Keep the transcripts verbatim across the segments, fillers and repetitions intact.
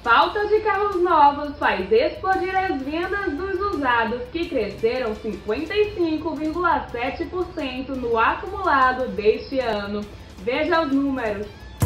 Falta de carros novos faz explodir as vendas dos usados, que cresceram cinquenta e cinco vírgula sete por cento no acumulado deste ano. Veja os números.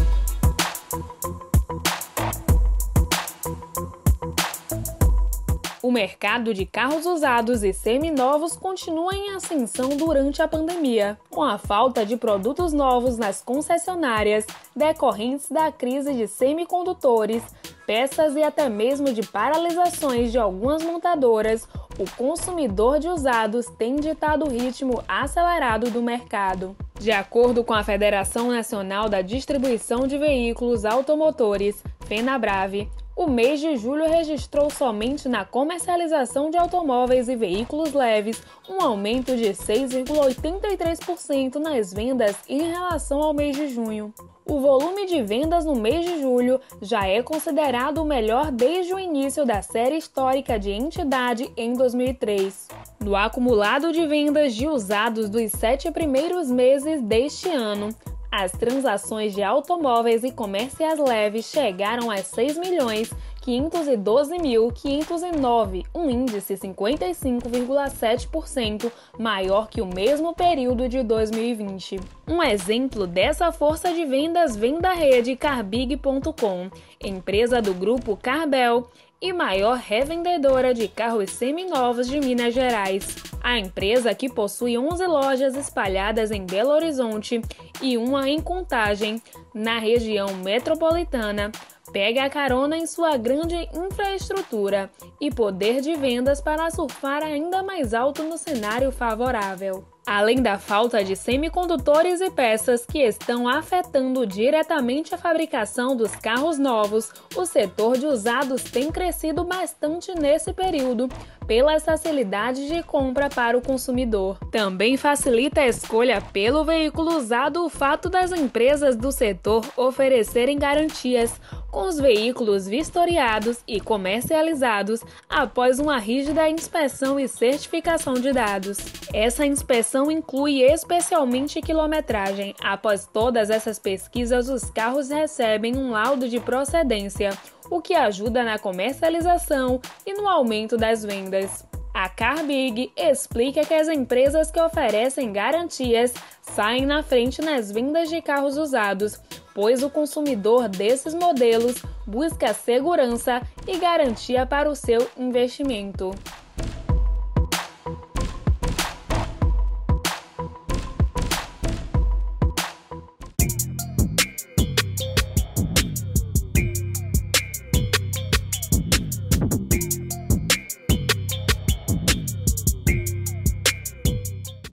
O mercado de carros usados e seminovos continua em ascensão durante a pandemia, com a falta de produtos novos nas concessionárias decorrentes da crise de semicondutores, peças e até mesmo de paralisações de algumas montadoras. O consumidor de usados tem ditado o ritmo acelerado do mercado. De acordo com a Federação Nacional da Distribuição de Veículos Automotores, FenaBrave, o mês de julho registrou somente na comercialização de automóveis e veículos leves um aumento de seis vírgula oitenta e três por cento nas vendas em relação ao mês de junho. O volume de vendas no mês de julho já é considerado o melhor desde o início da série histórica de entidade em dois mil e três. No acumulado de vendas de usados dos sete primeiros meses deste ano, as transações de automóveis e comerciais leves chegaram a seis milhões quinhentos e doze mil quinhentos e nove, um índice cinquenta e cinco vírgula sete por cento maior que o mesmo período de dois mil e vinte. Um exemplo dessa força de vendas vem da rede carbig ponto com, empresa do grupo Carbel e maior revendedora de carros seminovos de Minas Gerais. A empresa, que possui onze lojas espalhadas em Belo Horizonte e uma em Contagem, na região metropolitana, pega a carona em sua grande infraestrutura e poder de vendas para surfar ainda mais alto no cenário favorável. Além da falta de semicondutores e peças que estão afetando diretamente a fabricação dos carros novos, o setor de usados tem crescido bastante nesse período pelas facilidades de compra para o consumidor. Também facilita a escolha pelo veículo usado o fato das empresas do setor oferecerem garantias, com os veículos vistoriados e comercializados após uma rígida inspeção e certificação de dados. Essa inspeção inclui especialmente quilometragem. Após todas essas pesquisas, os carros recebem um laudo de procedência, o que ajuda na comercialização e no aumento das vendas. A Carbig explica que as empresas que oferecem garantias saem na frente nas vendas de carros usados, pois o consumidor desses modelos busca segurança e garantia para o seu investimento.